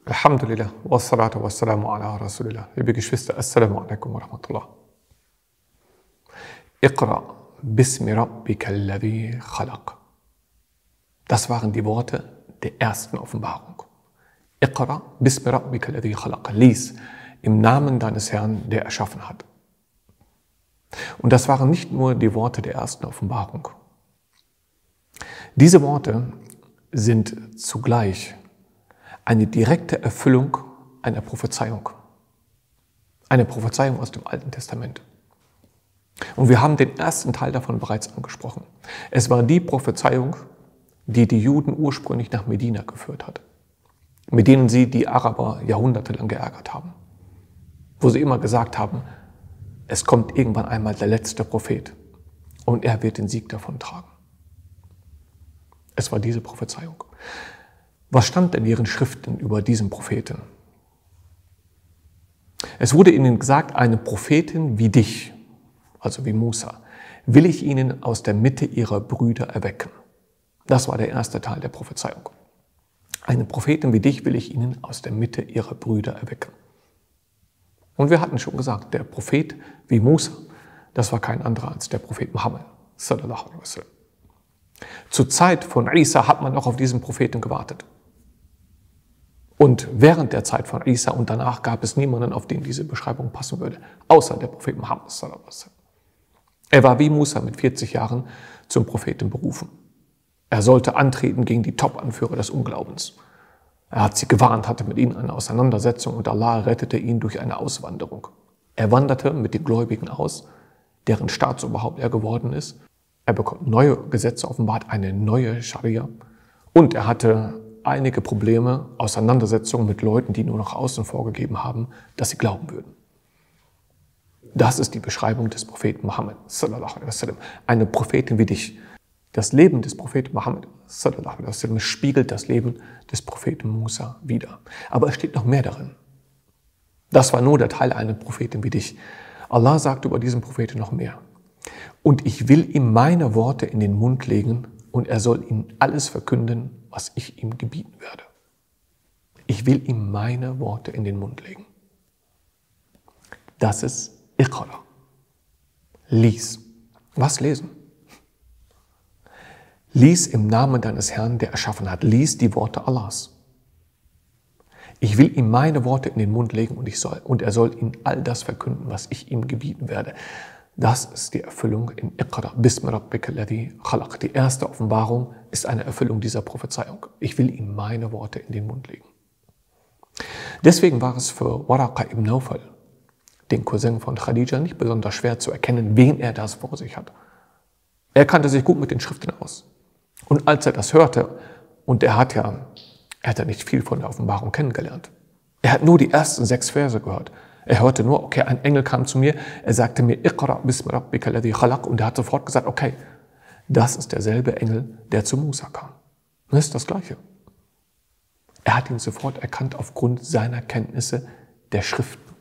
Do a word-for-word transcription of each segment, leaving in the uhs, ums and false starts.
Alhamdulillah, wassalatu wassalamu ala Rasulillah. Liebe Geschwister, Assalamu alaikum wa rahmatullah. Iqra bismi rabbika alladhi khalaq. Das waren die Worte der ersten Offenbarung. Iqra bismi rabbika alladhi khalaq. Lies im Namen deines Herrn, der erschaffen hat. Und das waren nicht nur die Worte der ersten Offenbarung. Diese Worte sind zugleich eine direkte Erfüllung einer Prophezeiung. Eine Prophezeiung aus dem Alten Testament. Und wir haben den ersten Teil davon bereits angesprochen. Es war die Prophezeiung, die die Juden ursprünglich nach Medina geführt hat, mit denen sie die Araber jahrhundertelang geärgert haben. Wo sie immer gesagt haben, es kommt irgendwann einmal der letzte Prophet und er wird den Sieg davontragen. Es war diese Prophezeiung. Was stand in ihren Schriften über diesen Propheten? Es wurde ihnen gesagt, eine Prophetin wie dich, also wie Musa, will ich ihnen aus der Mitte ihrer Brüder erwecken. Das war der erste Teil der Prophezeiung. Eine Prophetin wie dich will ich ihnen aus der Mitte ihrer Brüder erwecken. Und wir hatten schon gesagt, der Prophet wie Musa, das war kein anderer als der Prophet Muhammad, sallallahu alaihi wasallam. Zur Zeit von Isa hat man noch auf diesen Propheten gewartet. Und während der Zeit von Isa und danach gab es niemanden, auf den diese Beschreibung passen würde, außer der Prophet Muhammad sallallahu alaihi wasallam. Er war wie Musa mit vierzig Jahren zum Propheten berufen. Er sollte antreten gegen die Top-Anführer des Unglaubens. Er hat sie gewarnt, hatte mit ihnen eine Auseinandersetzung und Allah rettete ihn durch eine Auswanderung. Er wanderte mit den Gläubigen aus, deren Staatsoberhaupt er geworden ist. Er bekommt neue Gesetze offenbart, eine neue Scharia. Und er hatte einige Probleme, Auseinandersetzungen mit Leuten, die nur nach außen vorgegeben haben, dass sie glauben würden. Das ist die Beschreibung des Propheten Muhammad, sallallahu alaihi wasallam. Eine Prophetin wie dich. Das Leben des Propheten Muhammad, sallallahu alaihi wasallam, spiegelt das Leben des Propheten Musa wider. Aber es steht noch mehr darin. Das war nur der Teil einer Prophetin wie dich. Allah sagt über diesen Propheten noch mehr. Und ich will ihm meine Worte in den Mund legen und er soll ihnen alles verkünden, was ich ihm gebieten werde. Ich will ihm meine Worte in den Mund legen. Das ist Iqra. Lies. Was lesen? Lies im Namen deines Herrn, der erschaffen hat. Lies die Worte Allahs. Ich will ihm meine Worte in den Mund legen und, ich soll, und er soll ihnen all das verkünden, was ich ihm gebieten werde. Das ist die Erfüllung in Iqra bismi rabbika alladhi khalaq. Die erste Offenbarung ist eine Erfüllung dieser Prophezeiung. Ich will ihm meine Worte in den Mund legen. Deswegen war es für Waraqa ibn Nawfal, den Cousin von Khadija, nicht besonders schwer zu erkennen, wen er das vor sich hat. Er kannte sich gut mit den Schriften aus. Und als er das hörte, und er hat ja, er hat ja nicht viel von der Offenbarung kennengelernt. Er hat nur die ersten sechs Verse gehört. Er hörte nur, okay, ein Engel kam zu mir, er sagte mir, Iqra bismi rabbika alladhi khalaq, und er hat sofort gesagt, okay, das ist derselbe Engel, der zu Musa kam. Das ist das Gleiche. Er hat ihn sofort erkannt aufgrund seiner Kenntnisse der Schriften.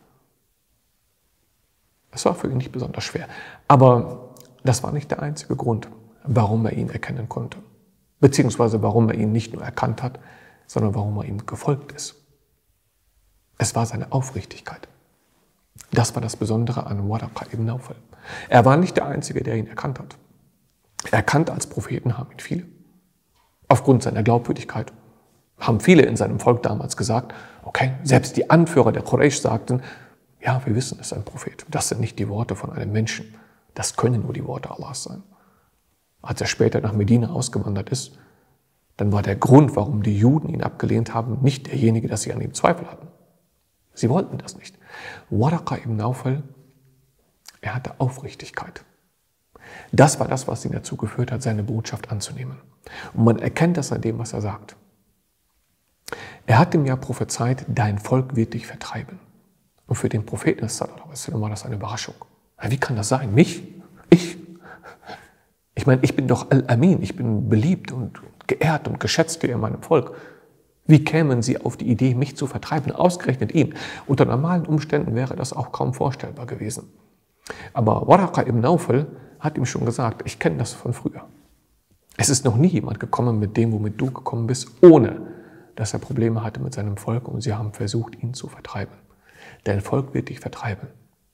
Es war für ihn nicht besonders schwer. Aber das war nicht der einzige Grund, warum er ihn erkennen konnte. Beziehungsweise warum er ihn nicht nur erkannt hat, sondern warum er ihm gefolgt ist. Es war seine Aufrichtigkeit. Das war das Besondere an Waraqa ibn Nawfal. Er war nicht der Einzige, der ihn erkannt hat. Erkannt als Propheten haben ihn viele. Aufgrund seiner Glaubwürdigkeit haben viele in seinem Volk damals gesagt, okay, selbst die Anführer der Quraysh sagten, ja, wir wissen, es ist ein Prophet. Das sind nicht die Worte von einem Menschen. Das können nur die Worte Allahs sein. Als er später nach Medina ausgewandert ist, dann war der Grund, warum die Juden ihn abgelehnt haben, nicht derjenige, dass sie an ihm Zweifel hatten. Sie wollten das nicht. Waraqa ibn Nawfal, er hatte Aufrichtigkeit. Das war das, was ihn dazu geführt hat, seine Botschaft anzunehmen. Und man erkennt das an dem, was er sagt. Er hat ihm ja prophezeit, dein Volk wird dich vertreiben. Und für den Propheten sallallahu alaihi wasallam war das eine Überraschung. Wie kann das sein? Mich? Ich? Ich meine, ich bin doch Al-Amin, ich bin beliebt und geehrt und geschätzt hier in meinem Volk. Wie kämen sie auf die Idee, mich zu vertreiben, ausgerechnet ihn? Unter normalen Umständen wäre das auch kaum vorstellbar gewesen. Aber Waraqa ibn Nawfal hat ihm schon gesagt, ich kenne das von früher. Es ist noch nie jemand gekommen mit dem, womit du gekommen bist, ohne dass er Probleme hatte mit seinem Volk und sie haben versucht, ihn zu vertreiben. Dein Volk wird dich vertreiben.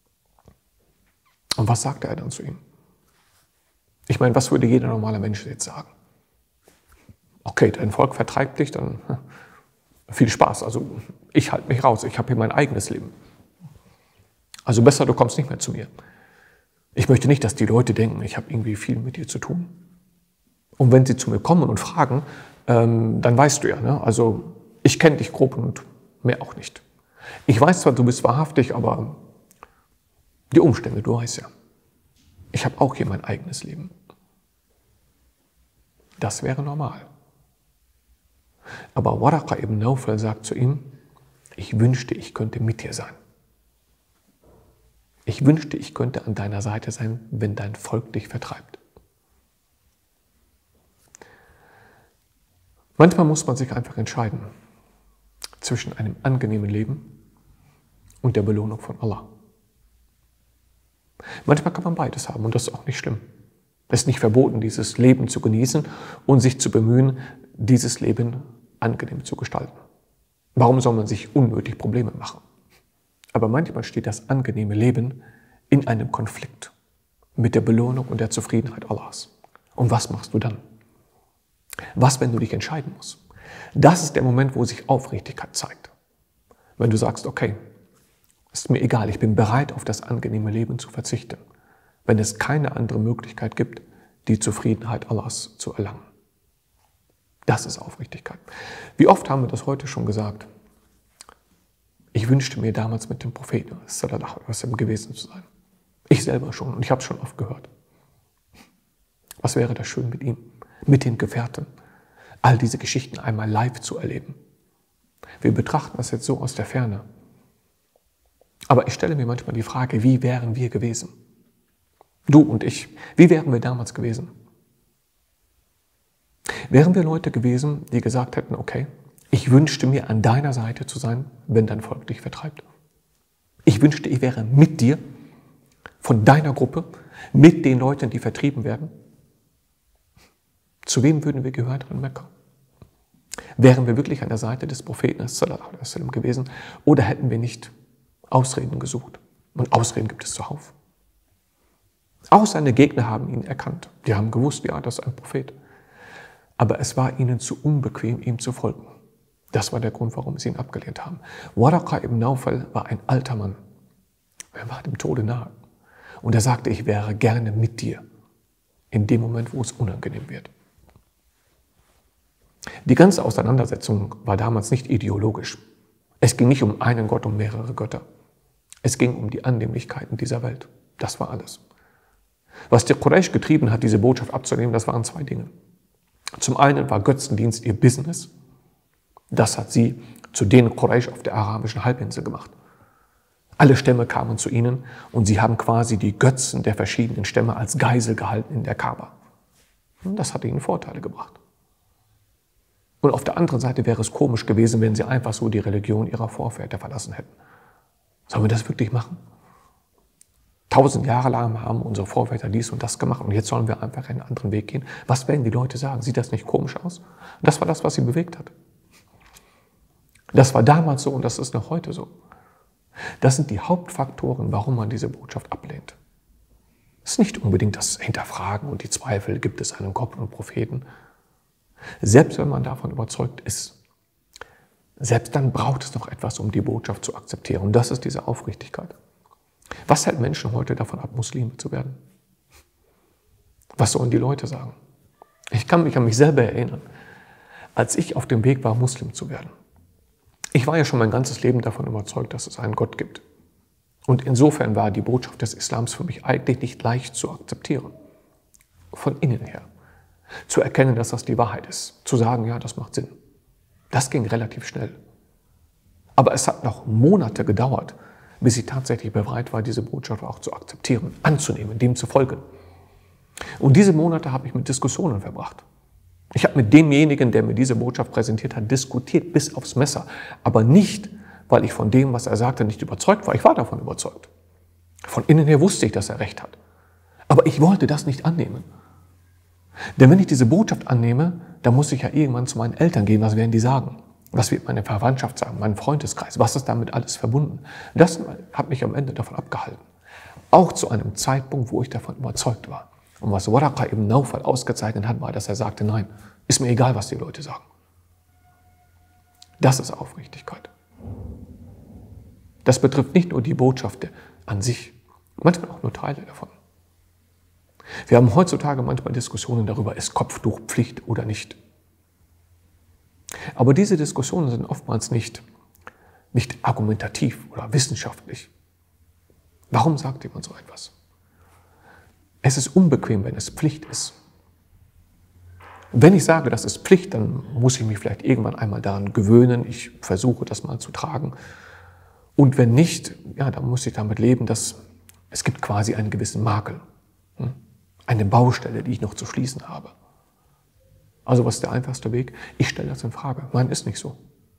Und was sagte er dann zu ihm? Ich meine, was würde jeder normale Mensch jetzt sagen? Okay, dein Volk vertreibt dich, dann viel Spaß. Also ich halte mich raus, ich habe hier mein eigenes Leben. Also besser, du kommst nicht mehr zu mir. Ich möchte nicht, dass die Leute denken, ich habe irgendwie viel mit dir zu tun. Und wenn sie zu mir kommen und fragen, ähm, dann weißt du ja, ne? Also ich kenne dich grob und mehr auch nicht. Ich weiß zwar, du bist wahrhaftig, aber die Umstände, du weißt ja. Ich habe auch hier mein eigenes Leben. Das wäre normal. Aber Waraqa ibn Nawfal sagt zu ihm, ich wünschte, ich könnte mit dir sein. Ich wünschte, ich könnte an deiner Seite sein, wenn dein Volk dich vertreibt. Manchmal muss man sich einfach entscheiden zwischen einem angenehmen Leben und der Belohnung von Allah. Manchmal kann man beides haben und das ist auch nicht schlimm. Es ist nicht verboten, dieses Leben zu genießen und sich zu bemühen, dieses Leben angenehm zu gestalten. Warum soll man sich unnötig Probleme machen? Aber manchmal steht das angenehme Leben in einem Konflikt mit der Belohnung und der Zufriedenheit Allahs. Und was machst du dann? Was, wenn du dich entscheiden musst? Das ist der Moment, wo sich Aufrichtigkeit zeigt. Wenn du sagst, okay, ist mir egal, ich bin bereit, auf das angenehme Leben zu verzichten, wenn es keine andere Möglichkeit gibt, die Zufriedenheit Allahs zu erlangen. Das ist Aufrichtigkeit. Wie oft haben wir das heute schon gesagt? Ich wünschte mir damals mit dem Propheten sallallahu alaihi wasallam gewesen zu sein. Ich selber schon und ich habe es schon oft gehört. Was wäre das schön mit ihm, mit den Gefährten, all diese Geschichten einmal live zu erleben. Wir betrachten das jetzt so aus der Ferne. Aber ich stelle mir manchmal die Frage, wie wären wir gewesen? Du und ich, wie wären wir damals gewesen? Wären wir Leute gewesen, die gesagt hätten, okay, ich wünschte mir an deiner Seite zu sein, wenn dein Volk dich vertreibt. Ich wünschte, ich wäre mit dir, von deiner Gruppe, mit den Leuten, die vertrieben werden. Zu wem würden wir gehört in Mekka? Wären wir wirklich an der Seite des Propheten sallallahu alaihi wasallam gewesen oder hätten wir nicht Ausreden gesucht? Und Ausreden gibt es zuhauf. Auch seine Gegner haben ihn erkannt. Die haben gewusst, ja, das ist ein Prophet. Aber es war ihnen zu unbequem, ihm zu folgen. Das war der Grund, warum sie ihn abgelehnt haben. Waraqa ibn Nawfal war ein alter Mann. Er war dem Tode nahe. Und er sagte, ich wäre gerne mit dir, in dem Moment, wo es unangenehm wird. Die ganze Auseinandersetzung war damals nicht ideologisch. Es ging nicht um einen Gott, um mehrere Götter. Es ging um die Annehmlichkeiten dieser Welt. Das war alles. Was die Quraysh getrieben hat, diese Botschaft abzunehmen, das waren zwei Dinge. Zum einen war Götzendienst ihr Business. Das hat sie zu den Quraysh auf der arabischen Halbinsel gemacht. Alle Stämme kamen zu ihnen und sie haben quasi die Götzen der verschiedenen Stämme als Geisel gehalten in der Kaaba. Das hat ihnen Vorteile gebracht. Und auf der anderen Seite wäre es komisch gewesen, wenn sie einfach so die Religion ihrer Vorväter verlassen hätten. Sollen wir das wirklich machen? Tausend Jahre lang haben unsere Vorväter dies und das gemacht und jetzt sollen wir einfach einen anderen Weg gehen. Was werden die Leute sagen? Sieht das nicht komisch aus? Das war das, was sie bewegt hat. Das war damals so und das ist noch heute so. Das sind die Hauptfaktoren, warum man diese Botschaft ablehnt. Es ist nicht unbedingt das Hinterfragen und die Zweifel, gibt es einen Gott und Propheten. Selbst wenn man davon überzeugt ist, selbst dann braucht es noch etwas, um die Botschaft zu akzeptieren. Und das ist diese Aufrichtigkeit. Was hält Menschen heute davon ab, Muslime zu werden? Was sollen die Leute sagen? Ich kann mich an mich selber erinnern, als ich auf dem Weg war, Muslim zu werden. Ich war ja schon mein ganzes Leben davon überzeugt, dass es einen Gott gibt. Und insofern war die Botschaft des Islams für mich eigentlich nicht leicht zu akzeptieren. Von innen her. Zu erkennen, dass das die Wahrheit ist. Zu sagen, ja, das macht Sinn. Das ging relativ schnell. Aber es hat noch Monate gedauert, bis ich tatsächlich bereit war, diese Botschaft auch zu akzeptieren, anzunehmen, dem zu folgen. Und diese Monate habe ich mit Diskussionen verbracht. Ich habe mit demjenigen, der mir diese Botschaft präsentiert hat, diskutiert bis aufs Messer. Aber nicht, weil ich von dem, was er sagte, nicht überzeugt war. Ich war davon überzeugt. Von innen her wusste ich, dass er recht hat. Aber ich wollte das nicht annehmen. Denn wenn ich diese Botschaft annehme, dann muss ich ja irgendwann zu meinen Eltern gehen. Was werden die sagen? Was wird meine Verwandtschaft sagen, mein Freundeskreis? Was ist damit alles verbunden? Das hat mich am Ende davon abgehalten. Auch zu einem Zeitpunkt, wo ich davon überzeugt war. Und was Waraqa ibn Nawfal ausgezeichnet hat, war, dass er sagte, nein, ist mir egal, was die Leute sagen. Das ist Aufrichtigkeit. Das betrifft nicht nur die Botschaft an sich, manchmal auch nur Teile davon. Wir haben heutzutage manchmal Diskussionen darüber, ist Kopftuch Pflicht oder nicht. Aber diese Diskussionen sind oftmals nicht, nicht argumentativ oder wissenschaftlich. Warum sagt jemand so etwas? Es ist unbequem, wenn es Pflicht ist. Wenn ich sage, das ist Pflicht, dann muss ich mich vielleicht irgendwann einmal daran gewöhnen. Ich versuche, das mal zu tragen. Und wenn nicht, ja, dann muss ich damit leben, dass es gibt quasi einen gewissen Makel. Eine Baustelle, die ich noch zu schließen habe. Also was ist der einfachste Weg? Ich stelle das in Frage. Nein, ist nicht so.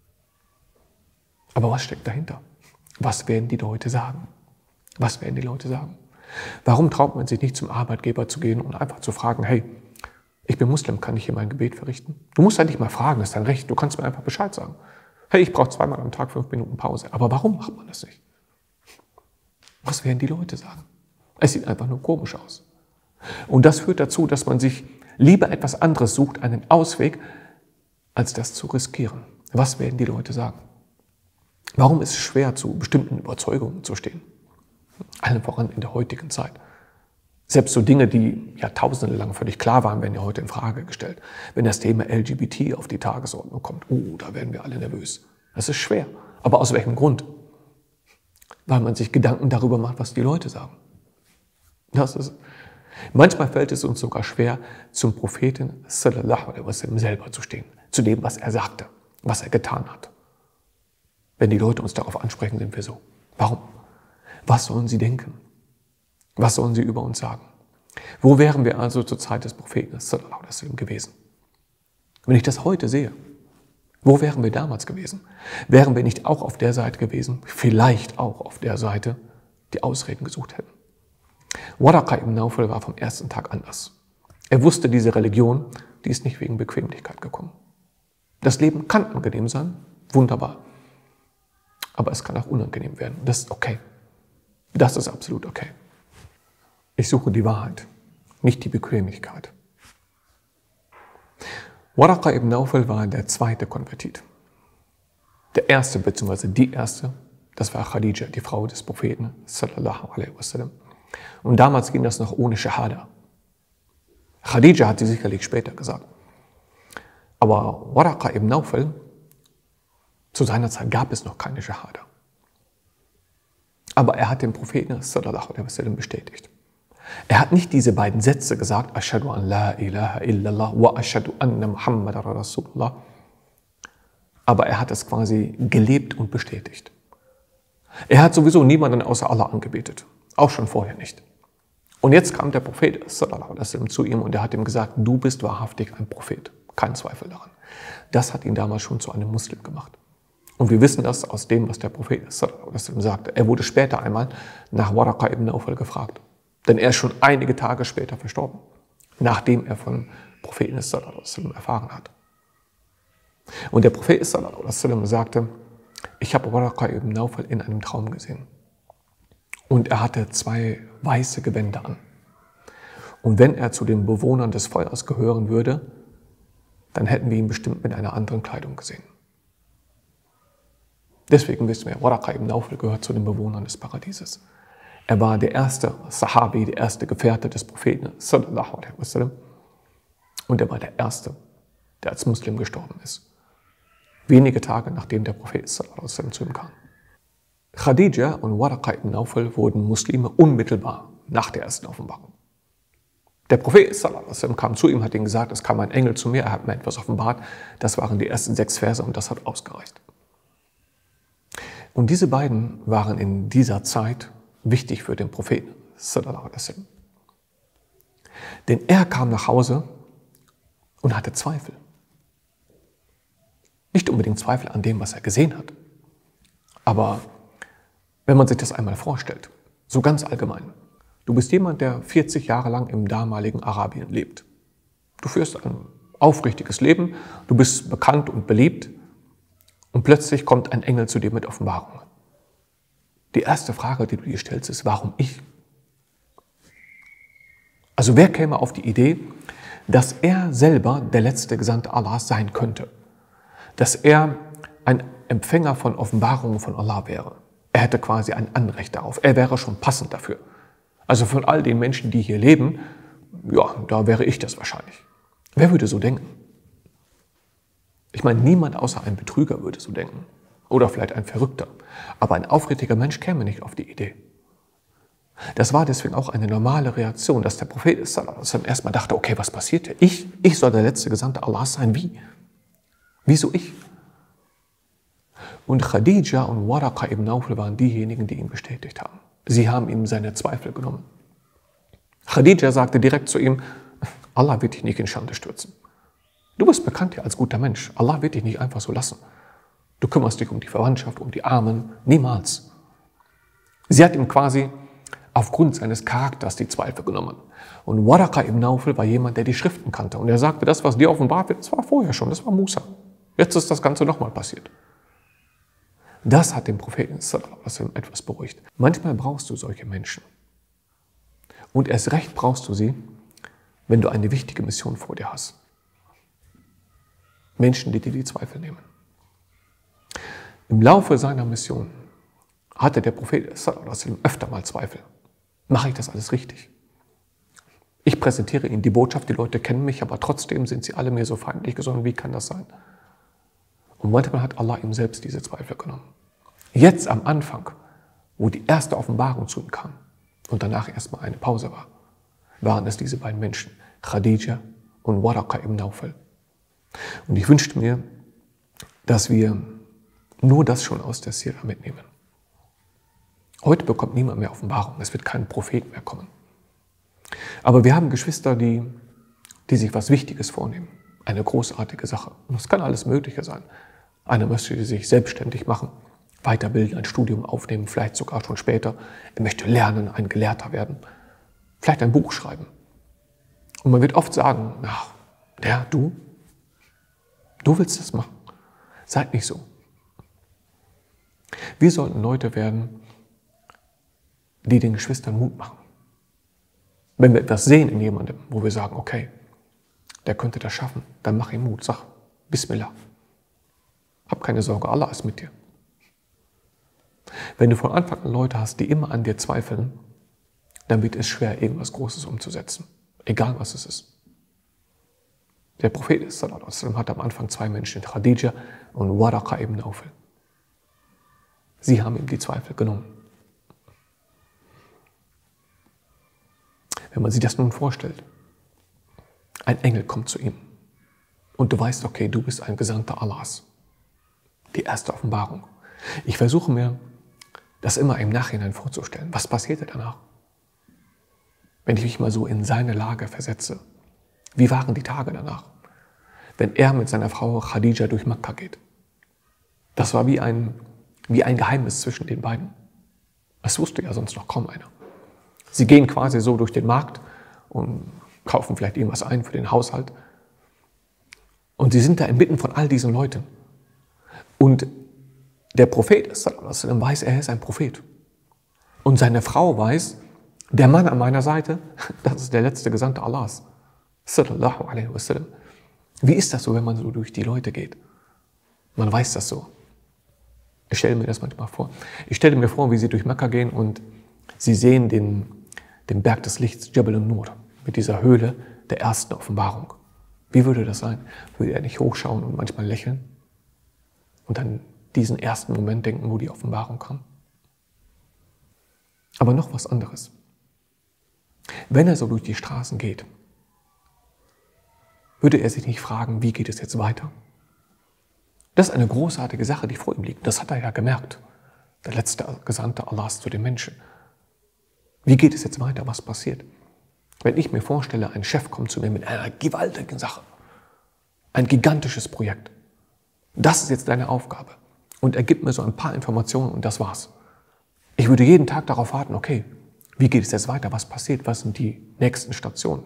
Aber was steckt dahinter? Was werden die Leute sagen? Was werden die Leute sagen? Warum traut man sich nicht zum Arbeitgeber zu gehen und einfach zu fragen, hey, ich bin Muslim, kann ich hier mein Gebet verrichten? Du musst ja nicht mal fragen, das ist dein Recht. Du kannst mir einfach Bescheid sagen. Hey, ich brauche zweimal am Tag fünf Minuten Pause. Aber warum macht man das nicht? Was werden die Leute sagen? Es sieht einfach nur komisch aus. Und das führt dazu, dass man sich lieber etwas anderes sucht, einen Ausweg, als das zu riskieren. Was werden die Leute sagen? Warum ist es schwer, zu bestimmten Überzeugungen zu stehen? Allen voran in der heutigen Zeit. Selbst so Dinge, die Jahrtausende lang völlig klar waren, werden ja heute in Frage gestellt. Wenn das Thema L G B T auf die Tagesordnung kommt, oh, da werden wir alle nervös. Das ist schwer. Aber aus welchem Grund? Weil man sich Gedanken darüber macht, was die Leute sagen. Das ist Manchmal fällt es uns sogar schwer, zum Propheten sallallahu alaihi wasallam selber zu stehen, zu dem, was er sagte, was er getan hat. Wenn die Leute uns darauf ansprechen, sind wir so. Warum? Was sollen sie denken? Was sollen sie über uns sagen? Wo wären wir also zur Zeit des Propheten sallallahu alaihi wasallam gewesen? Wenn ich das heute sehe, wo wären wir damals gewesen? Wären wir nicht auch auf der Seite gewesen, vielleicht auch auf der Seite, die Ausreden gesucht hätten? Waraqa ibn Nawfal war vom ersten Tag anders. Er wusste, diese Religion, die ist nicht wegen Bequemlichkeit gekommen. Das Leben kann angenehm sein, wunderbar. Aber es kann auch unangenehm werden. Das ist okay. Das ist absolut okay. Ich suche die Wahrheit, nicht die Bequemlichkeit. Waraqa ibn Nawfal war der zweite Konvertit. Der erste, beziehungsweise die erste, das war Khadija, die Frau des Propheten sallallahu alaihi wasallam. Und damals ging das noch ohne Shahada. Khadija hat sie sicherlich später gesagt. Aber Waraqa ibn Nawfal, zu seiner Zeit gab es noch keine Shahada. Aber er hat den Propheten sallallahu alaihi wasallam bestätigt. Er hat nicht diese beiden Sätze gesagt, Ashhadu an la ilaha illallah wa ashhadu anna Muhammadar Rasulullah. Aber er hat es quasi gelebt und bestätigt. Er hat sowieso niemanden außer Allah angebetet. Auch schon vorher nicht. Und jetzt kam der Prophet sallallahu alaihi wasallam zu ihm und er hat ihm gesagt, du bist wahrhaftig ein Prophet. Kein Zweifel daran. Das hat ihn damals schon zu einem Muslim gemacht. Und wir wissen das aus dem, was der Prophet sallallahu alaihi wasallam sagte. Er wurde später einmal nach Waraqa ibn Nawfal gefragt. Denn er ist schon einige Tage später verstorben, nachdem er von Propheten sallallahu alaihi wasallam erfahren hat. Und der Prophet sallallahu alaihi wasallam sagte, ich habe Waraqa ibn Nawfal in einem Traum gesehen. Und er hatte zwei weiße Gewänder an. Und wenn er zu den Bewohnern des Feuers gehören würde, dann hätten wir ihn bestimmt mit einer anderen Kleidung gesehen. Deswegen wissen wir, Waraqa ibn Nawfal gehört zu den Bewohnern des Paradieses. Er war der erste Sahabi, der erste Gefährte des Propheten sallallahu alaihi wasallam. Und er war der erste, der als Muslim gestorben ist. Wenige Tage nachdem der Prophet sallallahu alaihi wasallam zu ihm kam. Khadija und Waraqa ibn Nawfal wurden Muslime unmittelbar nach der ersten Offenbarung. Der Prophet sallallahu alaihi wasallam kam zu ihm, hat ihm gesagt, es kam ein Engel zu mir, er hat mir etwas offenbart. Das waren die ersten sechs Verse und das hat ausgereicht. Und diese beiden waren in dieser Zeit wichtig für den Propheten sallallahu alaihi wasallam. Denn er kam nach Hause und hatte Zweifel. Nicht unbedingt Zweifel an dem, was er gesehen hat, aber wenn man sich das einmal vorstellt, so ganz allgemein. Du bist jemand, der vierzig Jahre lang im damaligen Arabien lebt. Du führst ein aufrichtiges Leben, du bist bekannt und beliebt Und plötzlich kommt ein Engel zu dir mit Offenbarungen. Die erste Frage, die du dir stellst, ist, warum ich? Also wer käme auf die Idee, dass er selber der letzte Gesandte Allahs sein könnte? Dass er ein Empfänger von Offenbarungen von Allah wäre? Er hätte quasi ein Anrecht darauf. Er wäre schon passend dafür. Also von all den Menschen, die hier leben, ja, da wäre ich das wahrscheinlich. Wer würde so denken? Ich meine, niemand außer ein Betrüger würde so denken. Oder vielleicht ein Verrückter. Aber ein aufrichtiger Mensch käme nicht auf die Idee. Das war deswegen auch eine normale Reaktion, dass der Prophet erstmal dachte, okay, was passiert hier? Ich, ich soll der letzte Gesandte Allahs sein? Wie? Wieso ich? Und Khadija und Waraqa ibn Nawfal waren diejenigen, die ihn bestätigt haben. Sie haben ihm seine Zweifel genommen. Khadija sagte direkt zu ihm, Allah wird dich nicht in Schande stürzen. Du bist bekannt hier als guter Mensch. Allah wird dich nicht einfach so lassen. Du kümmerst dich um die Verwandtschaft, um die Armen. Niemals. Sie hat ihm quasi aufgrund seines Charakters die Zweifel genommen. Und Waraqa ibn Nawfal war jemand, der die Schriften kannte. Und er sagte, das, was dir offenbart wird, das war vorher schon, das war Musa. Jetzt ist das Ganze nochmal passiert. Das hat den Propheten etwas beruhigt. Manchmal brauchst du solche Menschen. Und erst recht brauchst du sie, wenn du eine wichtige Mission vor dir hast. Menschen, die dir die Zweifel nehmen. Im Laufe seiner Mission hatte der Prophet öfter mal Zweifel. Mache ich das alles richtig? Ich präsentiere ihnen die Botschaft, die Leute kennen mich, aber trotzdem sind sie alle mir so feindlich gesonnen. Wie kann das sein? Und manchmal hat Allah ihm selbst diese Zweifel genommen. Jetzt am Anfang, wo die erste Offenbarung zu ihm kam und danach erstmal eine Pause war, waren es diese beiden Menschen, Khadija und Waraqa ibn Nawfal. Und ich wünschte mir, dass wir nur das schon aus der Sira mitnehmen. Heute bekommt niemand mehr Offenbarung, es wird kein Prophet mehr kommen. Aber wir haben Geschwister, die, die sich was Wichtiges vornehmen. Eine großartige Sache. Und das kann alles Mögliche sein. Einer möchte sich selbstständig machen, weiterbilden, ein Studium aufnehmen, vielleicht sogar schon später. Er möchte lernen, ein Gelehrter werden, vielleicht ein Buch schreiben. Und man wird oft sagen, ach, der, du, du willst das machen. Seid nicht so. Wir sollten Leute werden, die den Geschwistern Mut machen. Wenn wir etwas sehen in jemandem, wo wir sagen, okay, der könnte das schaffen, dann mach ihm Mut, sag Bismillah. Hab keine Sorge, Allah ist mit dir. Wenn du von Anfang an Leute hast, die immer an dir zweifeln, dann wird es schwer, irgendwas Großes umzusetzen. Egal was es ist. Der Prophet sallallahu alaihi wasallam hat am Anfang zwei Menschen, Khadija und Waraqa ibn Nawfal. Sie haben ihm die Zweifel genommen. Wenn man sich das nun vorstellt, ein Engel kommt zu ihm und du weißt, okay, du bist ein Gesandter Allahs. Die erste Offenbarung. Ich versuche mir, das immer im Nachhinein vorzustellen. Was passierte danach? Wenn ich mich mal so in seine Lage versetze. Wie waren die Tage danach? Wenn er mit seiner Frau Khadija durch Mekka geht. Das war wie ein, wie ein Geheimnis zwischen den beiden. Das wusste ja sonst noch kaum einer. Sie gehen quasi so durch den Markt und kaufen vielleicht irgendwas ein für den Haushalt. Und sie sind da inmitten von all diesen Leuten. Und der Prophet weiß, er ist ein Prophet. Und seine Frau weiß, der Mann an meiner Seite, das ist der letzte Gesandte Allahs. Sallallahu alaihi wasallam. Wie ist das so, wenn man so durch die Leute geht? Man weiß das so. Ich stelle mir das manchmal vor. Ich stelle mir vor, wie sie durch Mekka gehen und sie sehen den, den Berg des Lichts, Jabal an-Nur, mit dieser Höhle der ersten Offenbarung. Wie würde das sein? Würde er nicht hochschauen und manchmal lächeln? Und dann diesen ersten Moment denken, wo die Offenbarung kam? Aber noch was anderes. Wenn er so durch die Straßen geht, würde er sich nicht fragen, wie geht es jetzt weiter? Das ist eine großartige Sache, die vor ihm liegt. Das hat er ja gemerkt. Der letzte Gesandte Allahs zu den Menschen. Wie geht es jetzt weiter? Was passiert? Wenn ich mir vorstelle, ein Chef kommt zu mir mit einer gewaltigen Sache. Ein gigantisches Projekt. Das ist jetzt deine Aufgabe. Und er gibt mir so ein paar Informationen und das war's. Ich würde jeden Tag darauf warten, okay, wie geht es jetzt weiter? Was passiert? Was sind die nächsten Stationen?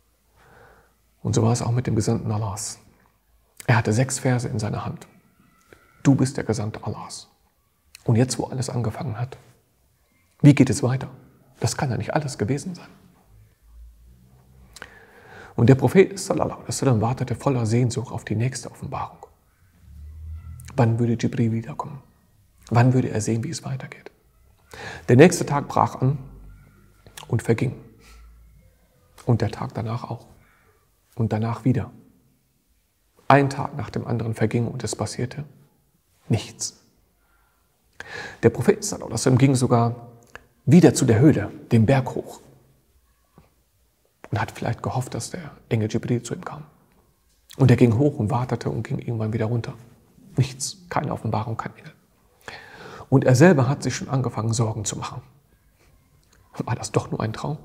Und so war es auch mit dem Gesandten Allahs. Er hatte sechs Verse in seiner Hand. Du bist der Gesandte Allahs. Und jetzt, wo alles angefangen hat, wie geht es weiter? Das kann ja nicht alles gewesen sein. Und der Prophet sallallahu alaihi wasallam wartete voller Sehnsucht auf die nächste Offenbarung. Wann würde Jibril wiederkommen? Wann würde er sehen, wie es weitergeht? Der nächste Tag brach an und verging. Und der Tag danach auch. Und danach wieder. Ein Tag nach dem anderen verging und es passierte nichts. Der Prophet sallallahu alaihi wasallam ging sogar wieder zu der Höhle, den Berg hoch. Und hat vielleicht gehofft, dass der Engel Jibril zu ihm kam. Und er ging hoch und wartete und ging irgendwann wieder runter. Nichts, keine Offenbarung, kein Engel. Und er selber hat sich schon angefangen, Sorgen zu machen. War das doch nur ein Traum?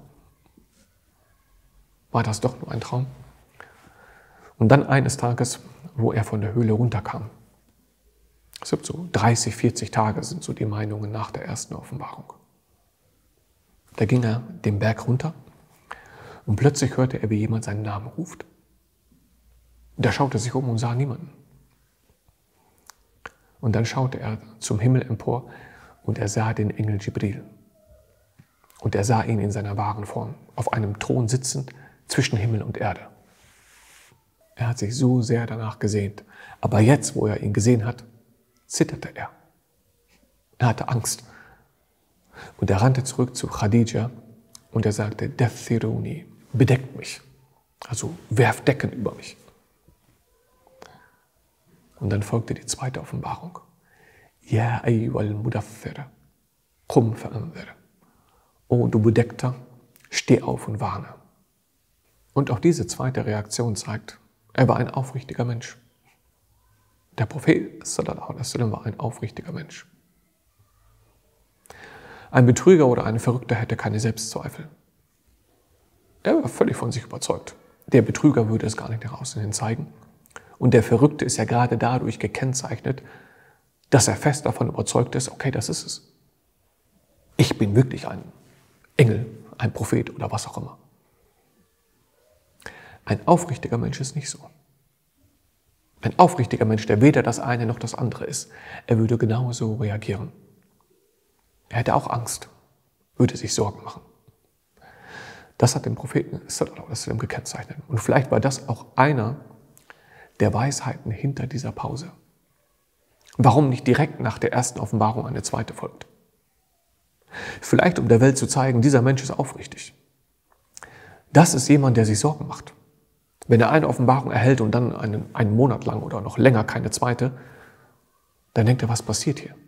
War das doch nur ein Traum? Und dann eines Tages, wo er von der Höhle runterkam. Es gibt so dreißig, vierzig Tage sind so die Meinungen nach der ersten Offenbarung. Da ging er den Berg runter und plötzlich hörte er, wie jemand seinen Namen ruft. Und er schaute sich um und sah niemanden. Und dann schaute er zum Himmel empor und er sah den Engel Jibril. Und er sah ihn in seiner wahren Form, auf einem Thron sitzend zwischen Himmel und Erde. Er hat sich so sehr danach gesehnt. Aber jetzt, wo er ihn gesehen hat, zitterte er. Er hatte Angst. Und er rannte zurück zu Khadija und er sagte, Dathiruni, bedeckt mich. Also werft Decken über mich. Und dann folgte die zweite Offenbarung. Ya ayyuhal mudaththir, qum fa'anzir. O du Bedeckter, steh auf und warne. Und auch diese zweite Reaktion zeigt, er war ein aufrichtiger Mensch. Der Prophet sallallahu alaihi wasallam war ein aufrichtiger Mensch. Ein Betrüger oder ein Verrückter hätte keine Selbstzweifel. Er war völlig von sich überzeugt. Der Betrüger würde es gar nicht nach außen hin zeigen. Und der Verrückte ist ja gerade dadurch gekennzeichnet, dass er fest davon überzeugt ist, okay, das ist es. Ich bin wirklich ein Engel, ein Prophet oder was auch immer. Ein aufrichtiger Mensch ist nicht so. Ein aufrichtiger Mensch, der weder das eine noch das andere ist, er würde genauso reagieren. Er hätte auch Angst, würde sich Sorgen machen. Das hat den Propheten sallallahu alaihi wasallam gekennzeichnet. Und vielleicht war das auch einer der Weisheiten hinter dieser Pause. Warum nicht direkt nach der ersten Offenbarung eine zweite folgt? Vielleicht um der Welt zu zeigen, dieser Mensch ist aufrichtig. Das ist jemand, der sich Sorgen macht. Wenn er eine Offenbarung erhält und dann einen, einen Monat lang oder noch länger keine zweite, dann denkt er, was passiert hier?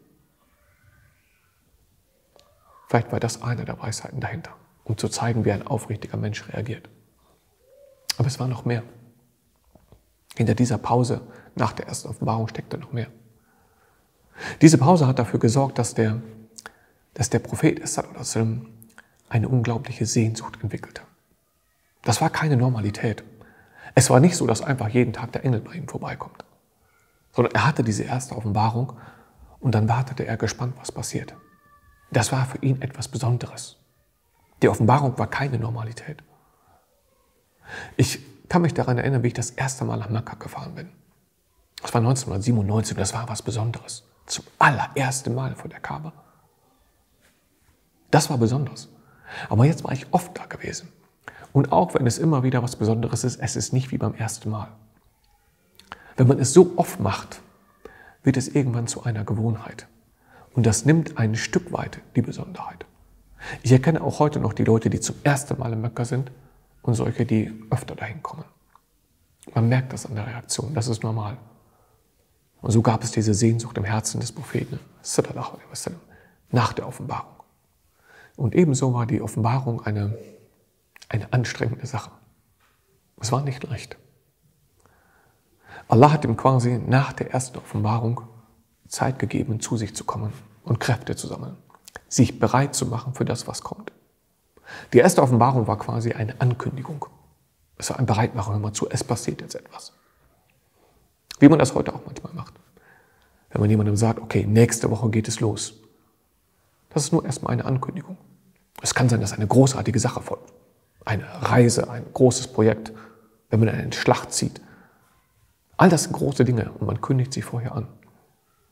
Vielleicht war das eine der Weisheiten dahinter, um zu zeigen, wie ein aufrichtiger Mensch reagiert. Aber es war noch mehr. Hinter dieser Pause nach der ersten Offenbarung steckte noch mehr. Diese Pause hat dafür gesorgt, dass der, dass der Prophet eine unglaubliche Sehnsucht entwickelte. Das war keine Normalität. Es war nicht so, dass einfach jeden Tag der Engel bei ihm vorbeikommt, sondern er hatte diese erste Offenbarung und dann wartete er gespannt, was passiert. Das war für ihn etwas Besonderes. Die Offenbarung war keine Normalität. Ich kann mich daran erinnern, wie ich das erste Mal nach Mekka gefahren bin. Das war neunzehnhundertsiebenundneunzig und das war was Besonderes. Zum allerersten Mal vor der Kaaba. Das war besonders. Aber jetzt war ich oft da gewesen. Und auch wenn es immer wieder was Besonderes ist, es ist nicht wie beim ersten Mal. Wenn man es so oft macht, wird es irgendwann zu einer Gewohnheit. Und das nimmt ein Stück weit die Besonderheit. Ich erkenne auch heute noch die Leute, die zum ersten Mal in Mekka sind und solche, die öfter dahin kommen. Man merkt das an der Reaktion, das ist normal. Und so gab es diese Sehnsucht im Herzen des Propheten, sallallahu alaihi wasallam, nach der Offenbarung. Und ebenso war die Offenbarung eine, eine anstrengende Sache. Es war nicht leicht. Allah hat ihm quasi nach der ersten Offenbarung Zeit gegeben, zu sich zu kommen und Kräfte zu sammeln, sich bereit zu machen für das, was kommt. Die erste Offenbarung war quasi eine Ankündigung. Es war ein Bereitmachen, hör mal zu, es passiert jetzt etwas. Wie man das heute auch manchmal macht. Wenn man jemandem sagt, okay, nächste Woche geht es los. Das ist nur erstmal eine Ankündigung. Es kann sein, dass eine großartige Sache folgt. Eine Reise, ein großes Projekt, wenn man eine Schlacht zieht. All das sind große Dinge und man kündigt sie vorher an.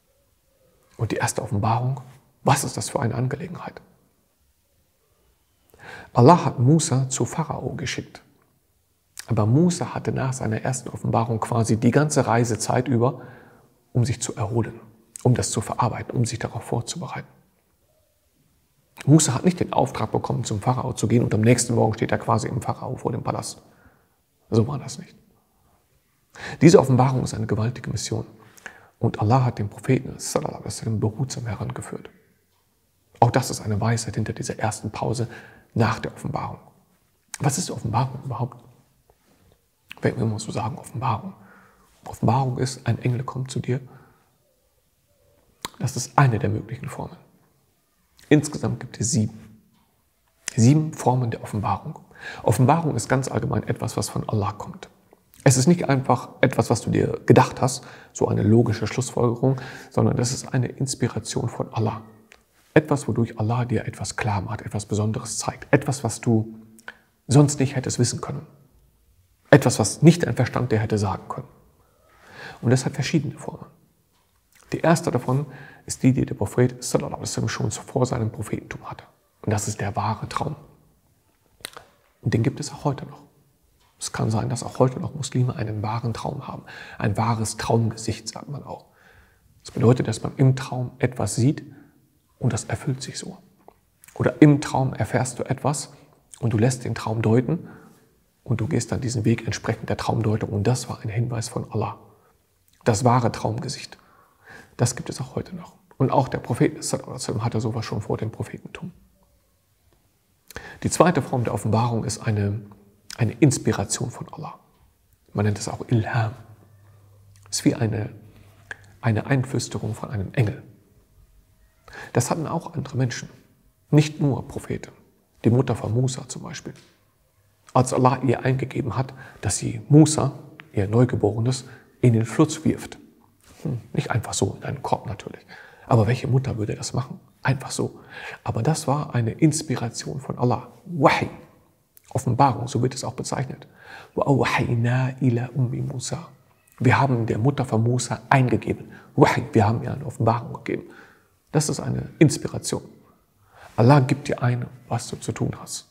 Und die erste Offenbarung, was ist das für eine Angelegenheit? Allah hat Musa zu Pharao geschickt. Aber Musa hatte nach seiner ersten Offenbarung quasi die ganze Reisezeit über, um sich zu erholen, um das zu verarbeiten, um sich darauf vorzubereiten. Musa hat nicht den Auftrag bekommen, zum Pharao zu gehen und am nächsten Morgen steht er quasi im Pharao vor dem Palast. So war das nicht. Diese Offenbarung ist eine gewaltige Mission. Und Allah hat den Propheten sallallahu alaihi wasallam behutsam herangeführt. Auch das ist eine Weisheit hinter dieser ersten Pause nach der Offenbarung. Was ist Offenbarung überhaupt? Wenn wir immer so sagen, Offenbarung. Offenbarung ist, ein Engel kommt zu dir. Das ist eine der möglichen Formen. Insgesamt gibt es sieben. Sieben Formen der Offenbarung. Offenbarung ist ganz allgemein etwas, was von Allah kommt. Es ist nicht einfach etwas, was du dir gedacht hast, so eine logische Schlussfolgerung, sondern das ist eine Inspiration von Allah. Etwas, wodurch Allah dir etwas klar macht, etwas Besonderes zeigt. Etwas, was du sonst nicht hättest wissen können. Etwas, was nicht dein Verstand dir hätte sagen können. Und das hat verschiedene Formen. Die erste davon ist die, die der Prophet sallallahu alaihi wasallam schon vor seinem Prophetentum hatte. Und das ist der wahre Traum. Und den gibt es auch heute noch. Es kann sein, dass auch heute noch Muslime einen wahren Traum haben. Ein wahres Traumgesicht, sagt man auch. Das bedeutet, dass man im Traum etwas sieht und das erfüllt sich so. Oder im Traum erfährst du etwas und du lässt den Traum deuten und du gehst dann diesen Weg entsprechend der Traumdeutung. Und das war ein Hinweis von Allah. Das wahre Traumgesicht. Das gibt es auch heute noch. Und auch der Prophet sallallahu alaihi wasallam hatte sowas schon vor dem Prophetentum. Die zweite Form der Offenbarung ist eine, eine Inspiration von Allah. Man nennt es auch Ilham. Es ist wie eine, eine Einflüsterung von einem Engel. Das hatten auch andere Menschen, nicht nur Propheten. Die Mutter von Musa zum Beispiel. Als Allah ihr eingegeben hat, dass sie Musa, ihr Neugeborenes, in den Fluss wirft. Hm, nicht einfach so in einen Korb natürlich. Aber welche Mutter würde das machen? Einfach so. Aber das war eine Inspiration von Allah. Wahi. Offenbarung, so wird es auch bezeichnet. وَأَوْحَيْنَا إِلَى أُمِّ مُوسَى. Wir haben der Mutter von Musa eingegeben. Wahi, wir haben ihr eine Offenbarung gegeben. Das ist eine Inspiration. Allah gibt dir ein, was du zu tun hast.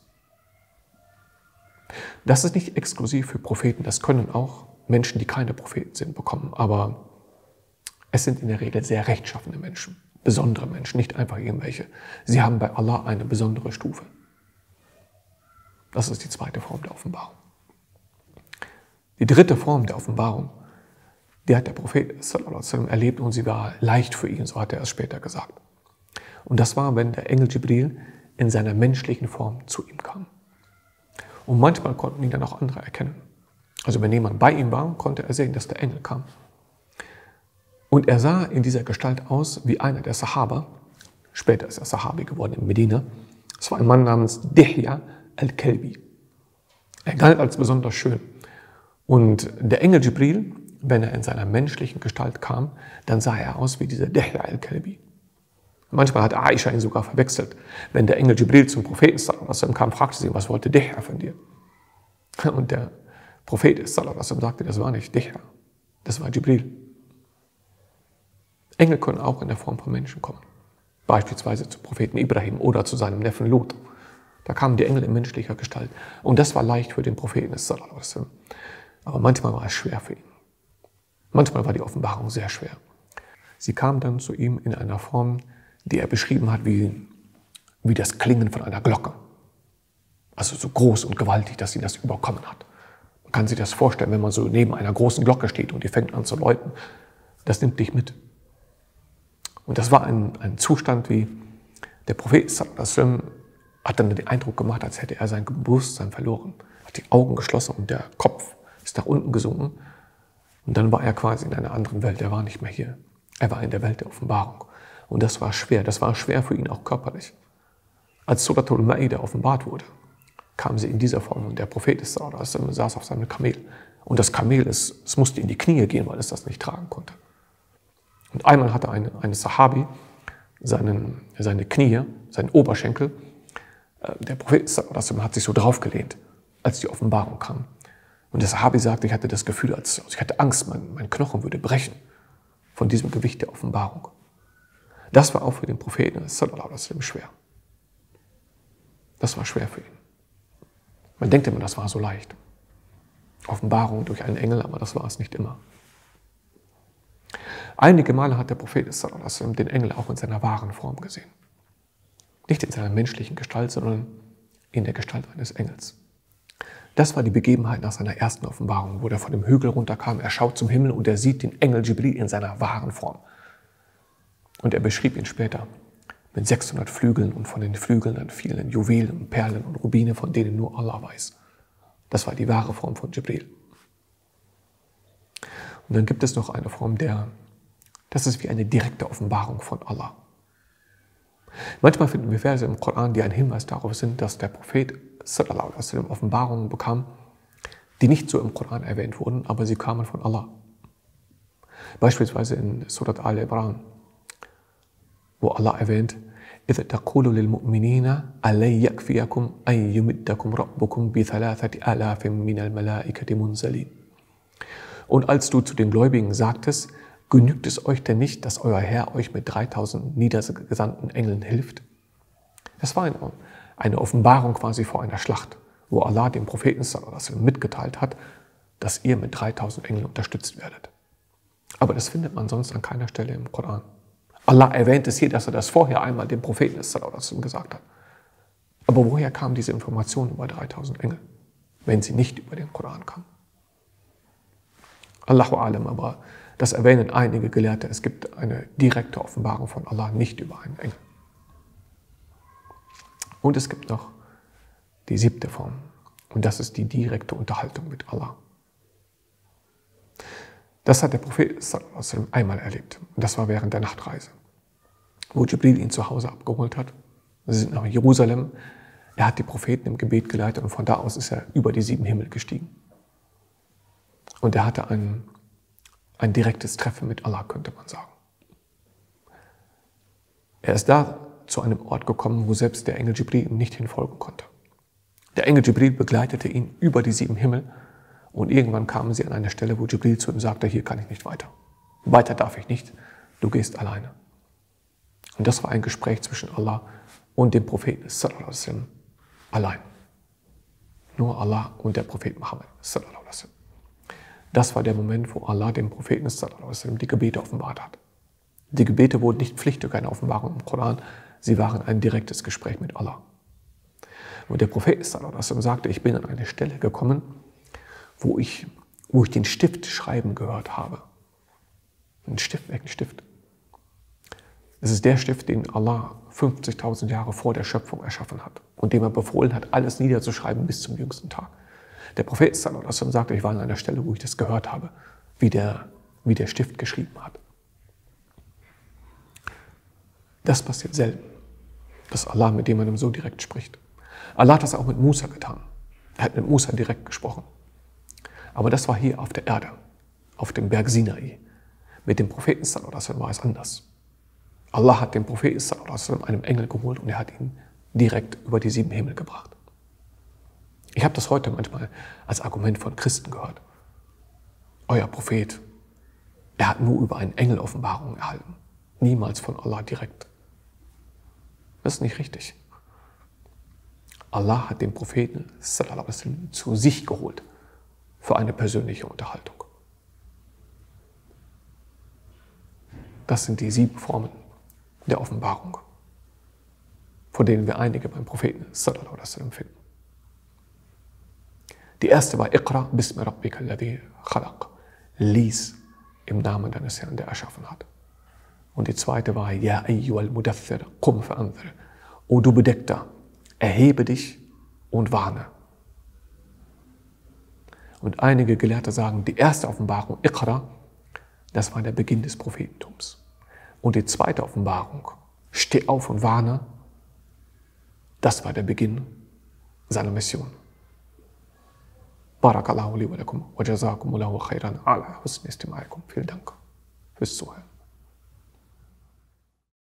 Das ist nicht exklusiv für Propheten, das können auch Menschen, die keine Propheten sind, bekommen. Aber es sind in der Regel sehr rechtschaffene Menschen, besondere Menschen, nicht einfach irgendwelche. Sie haben bei Allah eine besondere Stufe. Das ist die zweite Form der Offenbarung. Die dritte Form der Offenbarung, die hat der Prophet sallallahu alaihi wasallam erlebt und sie war leicht für ihn, so hat er es später gesagt. Und das war, wenn der Engel Jibril in seiner menschlichen Form zu ihm kam. Und manchmal konnten ihn dann auch andere erkennen. Also wenn jemand bei ihm war, konnte er sehen, dass der Engel kam. Und er sah in dieser Gestalt aus wie einer der Sahaba. Später ist er Sahabi geworden in Medina. Es war ein Mann namens Dihya al-Kalbi. Er galt als besonders schön. Und der Engel Jibril, wenn er in seiner menschlichen Gestalt kam, dann sah er aus wie dieser Dihya al-Kalbi. Manchmal hat Aisha ihn sogar verwechselt. Wenn der Engel Jibril zum Propheten sallallahu alaihi wasallam kam, fragte sie ihn, was wollte Dihya von dir? Und der Prophet sallallahu alaihi wasallam sagte, das war nicht Dihya, das war Jibril. Engel können auch in der Form von Menschen kommen. Beispielsweise zum Propheten Ibrahim oder zu seinem Neffen Lot. Da kamen die Engel in menschlicher Gestalt. Und das war leicht für den Propheten sallallahu alaihi wasallam. Aber manchmal war es schwer für ihn. Manchmal war die Offenbarung sehr schwer. Sie kam dann zu ihm in einer Form, die er beschrieben hat wie, wie das Klingen von einer Glocke. Also so groß und gewaltig, dass ihn das überkommen hat. Man kann sich das vorstellen, wenn man so neben einer großen Glocke steht und die fängt an zu läuten. Das nimmt dich mit. Und das war ein, ein Zustand, wie der Prophet sallallahu alaihi wasallam hat dann den Eindruck gemacht, als hätte er sein Bewusstsein verloren. Hat die Augen geschlossen und der Kopf ist nach unten gesunken. Und dann war er quasi in einer anderen Welt. Er war nicht mehr hier. Er war in der Welt der Offenbarung. Und das war schwer. Das war schwer für ihn auch körperlich. Als Suratul Ma'idah offenbart wurde, kam sie in dieser Form. Und der Prophet sallallahu alaihi wasallam saß auf seinem Kamel. Und das Kamel, es, es musste in die Knie gehen, weil es das nicht tragen konnte. Und einmal hatte eine, eine Sahabi seinen, seine Knie, seinen Oberschenkel, äh, der Prophet sallallahu alaihi wasallam hat sich so draufgelehnt, als die Offenbarung kam. Und der Sahabi sagte, ich hatte das Gefühl, als, also ich hatte Angst, mein, mein Knochen würde brechen von diesem Gewicht der Offenbarung. Das war auch für den Propheten sallallahu alaihi wasallam schwer. Das war schwer für ihn. Man denkt immer, das war so leicht. Offenbarung durch einen Engel, aber das war es nicht immer. Einige Male hat der Prophet sallallahu alaihi wasallam den Engel auch in seiner wahren Form gesehen. Nicht in seiner menschlichen Gestalt, sondern in der Gestalt eines Engels. Das war die Begebenheit nach seiner ersten Offenbarung, wo er von dem Hügel runterkam, er schaut zum Himmel und er sieht den Engel Jibril in seiner wahren Form. Und er beschrieb ihn später mit sechshundert Flügeln und von den Flügeln dann vielen Juwelen, Perlen und Rubine, von denen nur Allah weiß. Das war die wahre Form von Jibril. Und dann gibt es noch eine Form, der, das ist wie eine direkte Offenbarung von Allah. Manchmal finden wir Verse im Koran, die ein Hinweis darauf sind, dass der Prophet sallallahu alaihi wasallam Offenbarungen bekam, die nicht so im Koran erwähnt wurden, aber sie kamen von Allah. Beispielsweise in Surat Al-Imran, wo Allah erwähnt, إِذْ تَقُولُ لِلْمُؤْمِنِينَ أَلَنْ يَكْفِيَكُمْ أَنْ يُمِدَّكُمْ رَبُّكُمْ بِثَلَاثَةِ آلَافٍ مِنَ الْمَلَائِكَةِ مُنْزَلِينَ. Und als du zu den Gläubigen sagtest, genügt es euch denn nicht, dass euer Herr euch mit dreitausend niedergesandten Engeln hilft? Das war eine, eine Offenbarung quasi vor einer Schlacht, wo Allah dem Propheten sallallahu alaihi wasallam mitgeteilt hat, dass ihr mit dreitausend Engeln unterstützt werdet. Aber das findet man sonst an keiner Stelle im Koran. Allah erwähnt es hier, dass er das vorher einmal dem Propheten sallallahu alaihi wasallam gesagt hat. Aber woher kam diese Information über dreitausend Engel, wenn sie nicht über den Koran kam? Allahu alam, aber das erwähnen einige Gelehrte. Es gibt eine direkte Offenbarung von Allah, nicht über einen Engel. Und es gibt noch die siebte Form. Und das ist die direkte Unterhaltung mit Allah. Das hat der Prophet sallallahu alaihi wasallam einmal erlebt. Und das war während der Nachtreise, wo Jibril ihn zu Hause abgeholt hat. Sie sind nach Jerusalem. Er hat die Propheten im Gebet geleitet und von da aus ist er über die sieben Himmel gestiegen. Und er hatte ein, ein direktes Treffen mit Allah, könnte man sagen. Er ist da zu einem Ort gekommen, wo selbst der Engel Jibril ihm nicht hinfolgen konnte. Der Engel Jibril begleitete ihn über die sieben Himmel und irgendwann kamen sie an eine Stelle, wo Jibril zu ihm sagte, hier kann ich nicht weiter. Weiter darf ich nicht, du gehst alleine. Und das war ein Gespräch zwischen Allah und dem Propheten sallallahu alaihi wasallam allein. Nur Allah und der Prophet Muhammad sallallahu alaihi wasallam. Das war der Moment, wo Allah dem Propheten sallallahu alaihi wasallam die Gebete offenbart hat. Die Gebete wurden nicht Pflicht durch eine Offenbarung im Koran, sie waren ein direktes Gespräch mit Allah. Und der Prophet sallallahu alaihi wasallam sagte, ich bin an eine Stelle gekommen, wo ich, wo ich den Stift schreiben gehört habe. Ein Stift, welchen Stift? Es ist der Stift, den Allah fünfzigtausend Jahre vor der Schöpfung erschaffen hat und dem er befohlen hat, alles niederzuschreiben bis zum jüngsten Tag. Der Prophet sallallahu alaihi wasallam sagte, ich war an einer Stelle, wo ich das gehört habe, wie der, wie der Stift geschrieben hat. Das passiert selten, dass Allah mit jemandem so direkt spricht. Allah hat das auch mit Musa getan. Er hat mit Musa direkt gesprochen. Aber das war hier auf der Erde, auf dem Berg Sinai. Mit dem Propheten sallallahu alaihi wasallam war es anders. Allah hat den Propheten sallallahu alaihi wasallam einem Engel geholt und er hat ihn direkt über die sieben Himmel gebracht. Ich habe das heute manchmal als Argument von Christen gehört. Euer Prophet, er hat nur über einen Engel Offenbarung erhalten, niemals von Allah direkt. Das ist nicht richtig. Allah hat den Propheten sallallahu alaihi wasallam zu sich geholt für eine persönliche Unterhaltung. Das sind die sieben Formen der Offenbarung, von denen wir einige beim Propheten sallallahu alaihi wasallam finden. Die erste war Iqra bismi rabbika alladhi khalaq. Lies im Namen deines Herrn, der erschaffen hat. Und die zweite war Ya ayyuhal mudaththir qum fa'anzir. O du Bedeckter, erhebe dich und warne. Und einige Gelehrte sagen, die erste Offenbarung, Iqra, das war der Beginn des Prophetentums. Und die zweite Offenbarung, steh auf und warne, das war der Beginn seiner Mission. Barakallahu li wa lakum wa jazakumullahu khairan ala husni istima'ikum. Vielen Dank fürs Zuhören.